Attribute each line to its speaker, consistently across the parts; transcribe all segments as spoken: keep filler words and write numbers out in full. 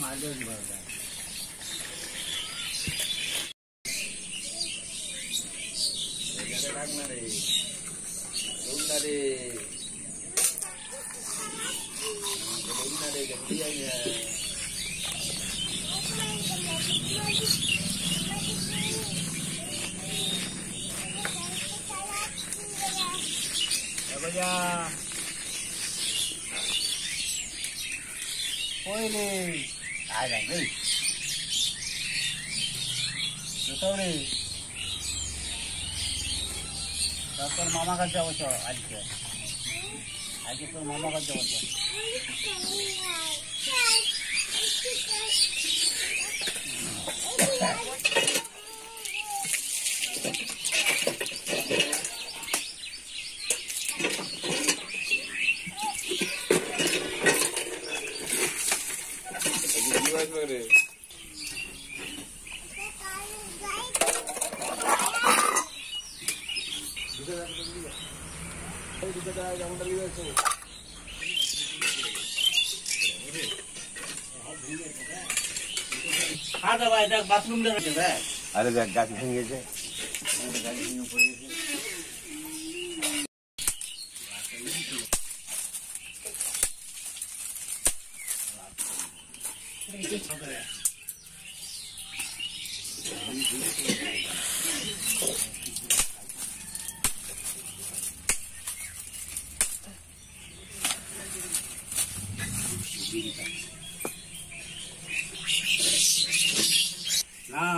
Speaker 1: कोई नहीं आ जाएंगे তোর মামা কাছে যাবো তো আজকে আজকে তোর মামা কাছে যাবো बाथरूम अरे गाछ भेंगे ना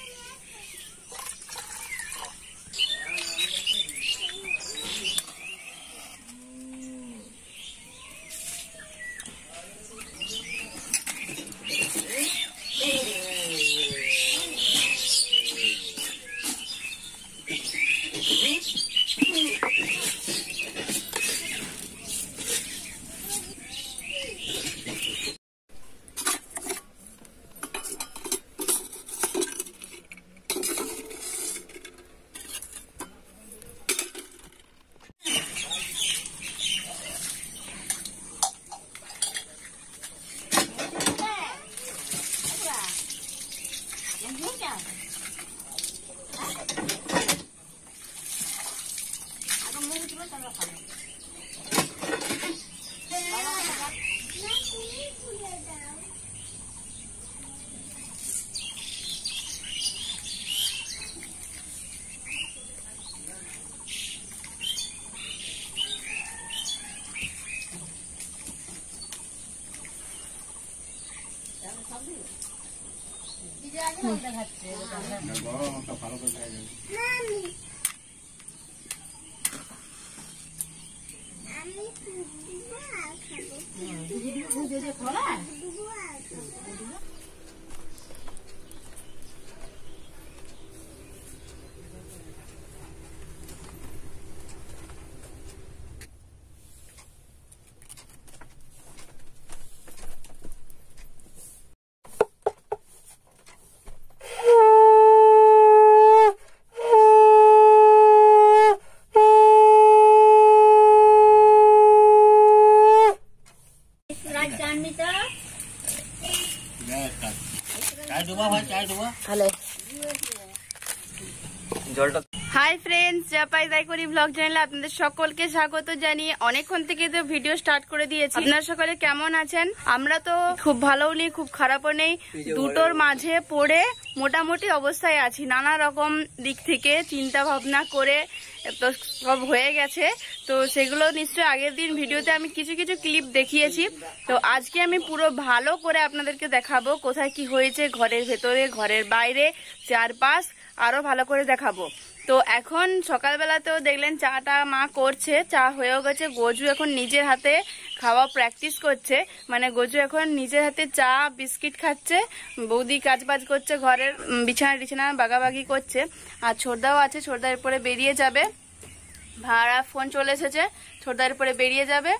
Speaker 2: हाय फ्रेंड्स जपाई जाई कोरी ब्लग চ্যানেলে আপনাদের সকলকে স্বাগত জানিয়ে অনেকক্ষণ থেকে তো ভিডিও স্টার্ট করে দিয়েছি। আপনারা সকলে কেমন আছেন? আমরা তো খুব ভালোও নেই খুব খারাপও নেই, দুটোর মাঝে পড়ে মোটামুটি অবস্থায় আছি। নানা রকম দিক থেকে চিন্তা ভাবনা করে তো সব হয়ে গেছে, তো সেগুলো নিশ্চয়ই আগের দিন ভিডিওতে আমি কিছু কিছু ক্লিপ দেখিয়েছি। তো আজকে আমি পুরো ভালো করে আপনাদেরকে দেখাবো কোথায় কি হয়েছে, ঘরের ভেতরে ঘরের বাইরে চারপাশ আরো ভালো করে দেখাবো। তো এখন সকালবেলাতেও দেখলেন চাটা মা করছে, চা হয়েও গেছে। গজু এখন নিজের হাতে খাওয়া প্র্যাকটিস করছে, মানে গজু এখন নিজের হাতে চা বিস্কিট খাচ্ছে, বৌদি কাজ বাজ করছে, ঘরের বিছানা টিছানা বাগাবাগি করছে। আর ছোটদাও আছে, ছোটদার পরে বেরিয়ে যাবে, ভাড়া ফোন চলে এসেছে, ছোটদার পরে বেরিয়ে যাবে।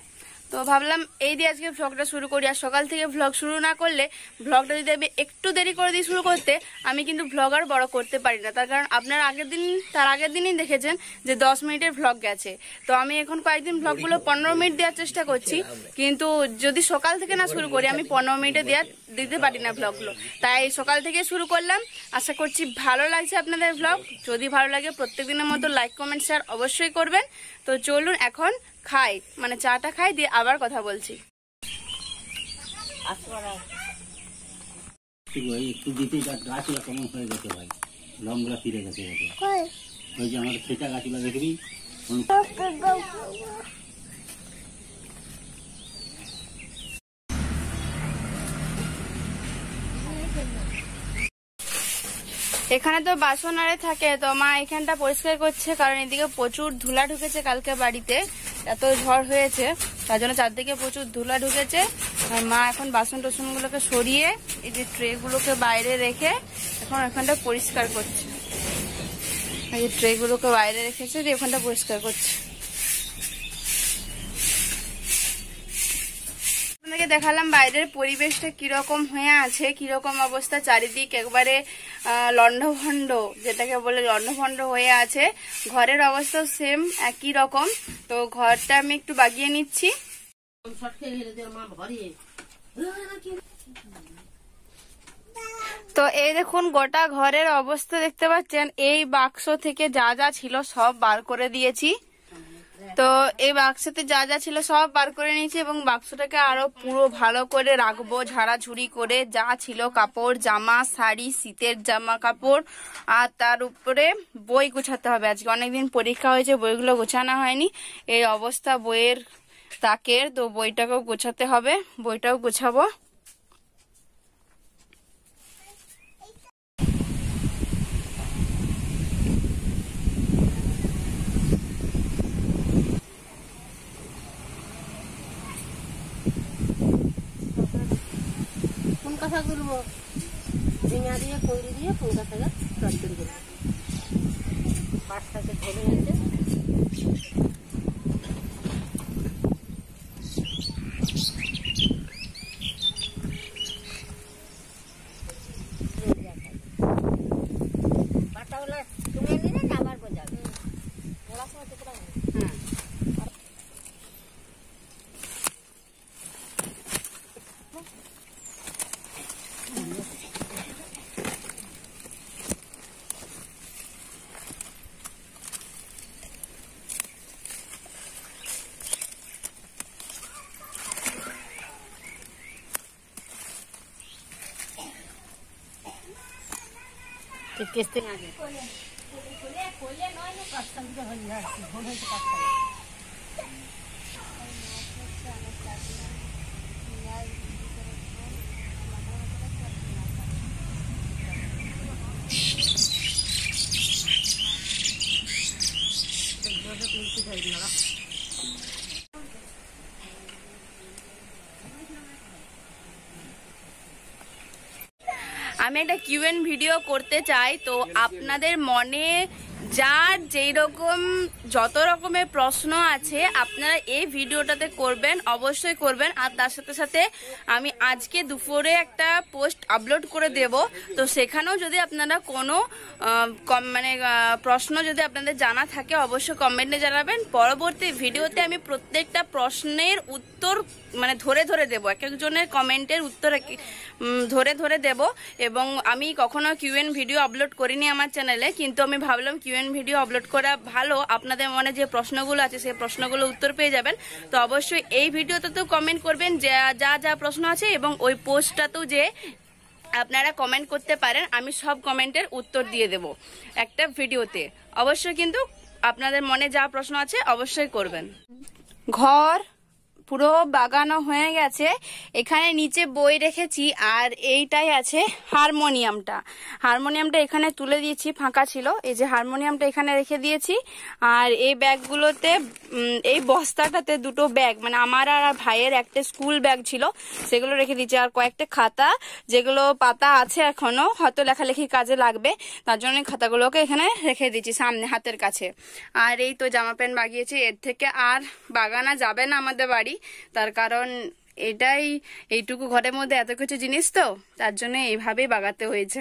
Speaker 2: তো ভাবলাম এই দিয়ে আজকে ভ্লগটা শুরু করি। আর সকাল থেকে ভ্লগ শুরু না করলে, ভ্লগটা যদি আমি একটু দেরি করে দিই শুরু করতে, আমি কিন্তু ভ্লগ আর বড় করতে পারি না। তার কারণ আপনারা আগের দিন তার আগের দিনই দেখেছেন যে দশ মিনিটের ভ্লগ গেছে। তো আমি এখন কয়েকদিন ভ্লগগুলো পনেরো মিনিট দেওয়ার চেষ্টা করছি, কিন্তু যদি সকাল থেকে না শুরু করি আমি পনেরো মিনিটে দেওয়ার দিতে পারি না ভ্লগগুলো। তাই সকাল থেকে শুরু করলাম। আশা করছি ভালো লাগছে আপনাদের ভ্লগ। যদি ভালো লাগে প্রত্যেক দিনের মতো লাইক কমেন্ট শেয়ার অবশ্যই করবেন। তো চলুন এখন খাই, মানে চাটা খাই, দিয়ে আবার কথা বলছি।
Speaker 1: একটু দিতে গাছগুলো কেমন হয়ে গেছে ভাই, লংগুলা ফিরে গেছে। ওই যে আমার সেটা গাছগুলো দেখবি।
Speaker 2: এখানে তো বাসন আরে থাকে, তো মা এখানটা পরিষ্কার করছে, কারণ এদিকে প্রচুর ধুলা ঢুকেছে কালকে বাড়িতে, এত ঝড় হয়েছে তার জন্য চারদিকে প্রচুর ধুলা ঢুকেছে। আর মা এখন বাসন টাসন গুলোকে সরিয়ে এই যে ট্রে গুলোকে বাইরে রেখে এখন এখানটা পরিষ্কার করছে। এই যে ট্রে গুলোকে বাইরে রেখেছে, দিয়ে এখানটা পরিষ্কার করছে। আপনাদেরকে দেখালাম বাইরের পরিবেশটা কিরকম হয়ে আছে, কিরকম অবস্থা, চারিদিক একবারে লন্ডভন্ড, যেটাকে বলে লন্ডভন্ড হয়ে আছে। ঘরের অবস্থা সেম একই রকম। তো ঘরটা আমি একটু বাগিয়ে নিচ্ছি। তো এই দেখুন গোটা ঘরের অবস্থা দেখতে পাচ্ছেন। এই বাক্স থেকে যা যা ছিল সব বার করে দিয়েছি। তো এই বাক্সতে যা যা ছিল সব বার করে নিয়েছি এবং বাক্সটাকে আরো পুরো ভালো করে রাখবো, ঝাড়াঝুড়ি করে। যা ছিল কাপড়, জামা, শাড়ি, শীতের জামা কাপড়, আর তার উপরে বই গোছাতে হবে। আজকে অনেকদিন পরীক্ষা হয়েছে, বইগুলো গোছানো হয়নি, এই অবস্থা বইয়ের তাকের। তো বইটাকেও গোছাতে হবে, বইটাও গোছাবো।
Speaker 3: কথা তুলবো ঝিঙা দিয়ে কইরি দিয়ে ফুলকা থাকা তরকারি করবো। পাটটাকে ধরে গেছে, পাটটাগুলো তুমি নিলে আবার বোঝাবে ওরা সময় টুকরা। হ্যাঁ কিস্তি আগে
Speaker 2: আমি একটা কিউএন ভিডিও করতে চাই। তো আপনাদের মনে যার যেই রকম যত রকমের প্রশ্ন আছে আপনারা এই ভিডিওটাতে করবেন, অবশ্যই করবেন। আর তার সাথে সাথে আমি আজকে দুপুরে একটা পোস্ট আপলোড করে দেব। তো সেখানেও যদি আপনারা কোনো মানে প্রশ্ন যদি আপনাদের জানা থাকে অবশ্যই কমেন্টে জানাবেন। পরবর্তী ভিডিওতে আমি প্রত্যেকটা প্রশ্নের উত্তর মানে ধরে ধরে দেব, এক একজনের কমেন্টের উত্তর ধরে ধরে দেব। এবং আমি কখনো কিউএন ভিডিও আপলোড করিনি আমার চ্যানেলে, কিন্তু আমি ভাবলাম কিউএন ভিডিও আপলোড করা ভালো, আপনাদের মনে যে প্রশ্নগুলো আছে সেই প্রশ্নগুলো উত্তর পেয়ে যাবেন। তো অবশ্যই এই ভিডিওতে তো কমেন্ট করবেন যা যা যা প্রশ্ন আছে, এবং ওই পোস্টটাতেও যে আপনারা কমেন্ট করতে পারেন, আমি সব কমেন্টের উত্তর দিয়ে দেব একটা ভিডিওতে। অবশ্যই কিন্তু আপনাদের মনে যা প্রশ্ন আছে অবশ্যই করবেন। ঘর পুরো বাগানো হয়ে গেছে। এখানে নিচে বই রেখেছি, আর এইটাই আছে হারমোনিয়ামটা। হারমোনিয়ামটা এখানে তুলে দিয়েছি, ফাঁকা ছিল। এই যে হারমোনিয়ামটা এখানে রেখে দিয়েছি। আর এই ব্যাগগুলোতে, এই বস্তাটাতে দুটো ব্যাগ, মানে আমার আর ভাইয়ের একটা স্কুল ব্যাগ ছিল, সেগুলো রেখে দিয়েছি। আর কয়েকটা খাতা যেগুলো পাতা আছে এখনো, হয়তো লেখালেখি কাজে লাগবে, তার জন্য খাতাগুলোকে এখানে রেখে দিয়েছি সামনে হাতের কাছে। আর এই তো জামা প্যান্ট বাগিয়েছি, এর থেকে আর বাগানা যাবে না আমাদের বাড়ি। তার কারণ এটাই এইটুকু ঘরের মধ্যে এত কিছু জিনিস তো, তার জন্য এইভাবেই বাগাতে হয়েছে।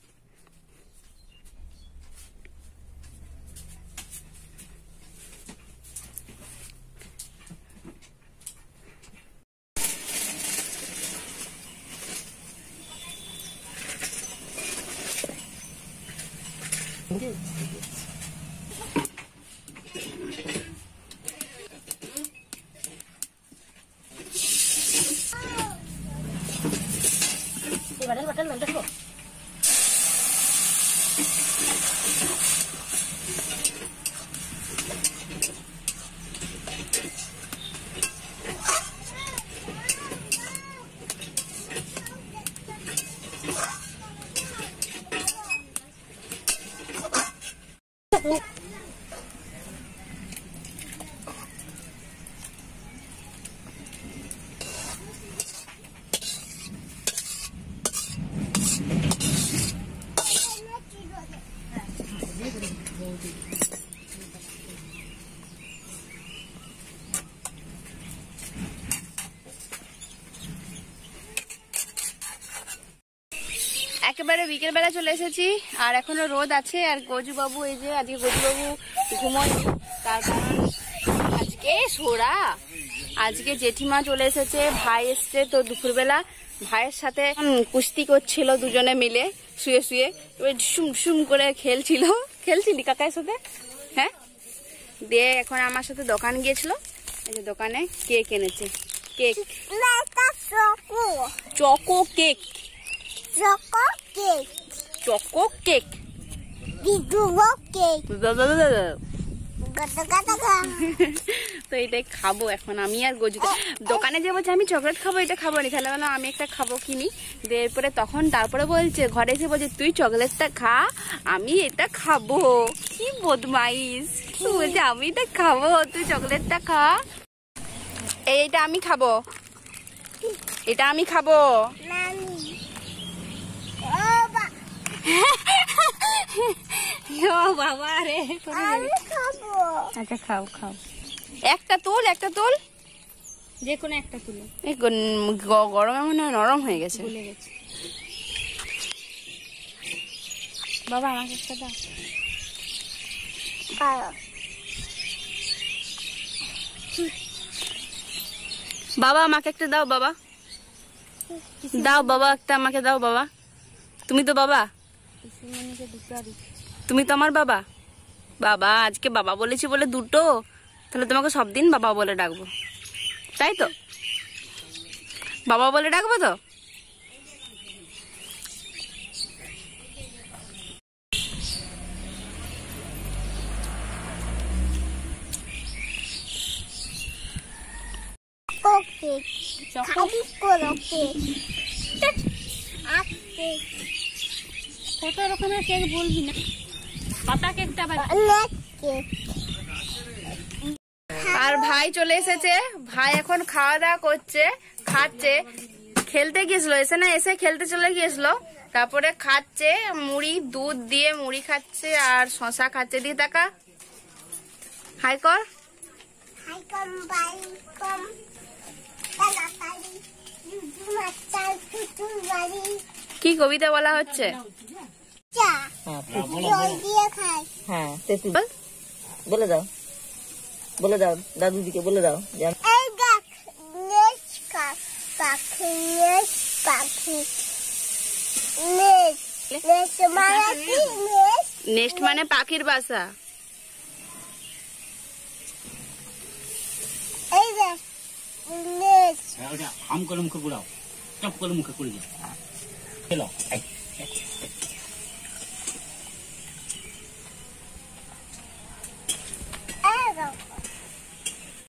Speaker 3: বাটাল বাটাল নামটা শো
Speaker 2: একেবারে বিকেল বেলা চলে এসেছি, আর এখনো রোদ আছে। আর গজু বাবু, এই যে আজকে গজু বাবু ঘুমোয়, তার কারণ আজকে সোরা, আজকে জেঠিমা চলে এসেছে, ভাই এসছে। তো দুপুরবেলা ভাইয়ের সাথে কুস্তি করছিল দুজনে মিলে শুয়ে শুয়ে, এবার শুম শুম করে খেলছিল। খেলছিলি কাকার সাথে? হ্যাঁ। দিয়ে এখন আমার সাথে দোকান গিয়েছিল, এই যে দোকানে কেক এনেছে, cake choco cake
Speaker 4: Choco cake.
Speaker 2: Choco cake
Speaker 4: Bigugo cake. Gata gata gata.
Speaker 2: তো এটাই খাবো এখন আমি আর গজু। দোকানে যে বলছে আমি চকলেট খাবো, এটা খাবো না, তাহলে বললাম আমি একটা খাবো কিনি। এরপরে তখন তারপরে বলছে, ঘরে এসে বলছে তুই চকলেটটা খা, আমি এটা খাবো। কি বদমাইশ, বলছে আমি এটা খাবো, তুই চকলেটটা খা। এইটা আমি খাবো, এটা আমি খাবো।
Speaker 4: Mami. Oba.
Speaker 2: ও বাবা রে,
Speaker 4: আমি খাবো।
Speaker 2: আচ্ছা খাও খাও, একটা তুল, একটা তুল,
Speaker 3: যে কোনো একটা তুলো।
Speaker 2: এই গ- গরমে মনে হয় নরম হয়ে গেছে।
Speaker 3: ভুলে গেছি। বাবা আমাকে একটা দাও।
Speaker 4: খাও।
Speaker 2: বাবা আমাকে একটা দাও, বাবা দাও, বাবা একটা আমাকে দাও। বাবা তুমি তো বাবা, তুমি তো আমার বাবা। বাবা আজকে বাবা বলেছি বলে দুটো, তাহলে তোমাকে সব দিন বাবা বলে ডাকবো, তাই তো? বাবা বলে ডাকবো তো?
Speaker 4: Cake. খালি করো কেক। Up cake.
Speaker 3: কত রকমের কেক বলবি না, পাতা কেকটা আবার
Speaker 4: অনেক কেক।
Speaker 2: আর ভাই চলে এসেছে, ভাই এখন খাওয়া দাওয়া করছে, খাচ্ছে। খেলতে গিয়েছিল, এসে না এসে খেলতে চলে গিয়েছিল, তারপরে খাচ্ছে মুড়ি, দুধ দিয়ে মুড়ি খাচ্ছে আর শশা খাচ্ছে। দিয়ে টাকা হাই কর।
Speaker 4: হাই কম বাই কম তাড়াতাড়ি দুধু মাচাল ফুটু বাড়ি
Speaker 2: কি কবিতা বলা হচ্ছে?
Speaker 4: চা জল দিয়ে খাই।
Speaker 5: হ্যাঁ তেঁতুল বলে দাও, বলে দাও দাদুদিকে বলে দাও যে আমি-
Speaker 4: এই দেখ নেচ কাক পাখি নেচ পাখি নেচ নেচ মানে কি নেচ
Speaker 2: নেক্সট মানে পাখির বাসা।
Speaker 4: এই দেখ নেচ
Speaker 1: হ্যাঁ, ওটা হাম করে মুখে পুরাও, চপ করে মুখে পুড়ে যাও। খেলো, এই, এই।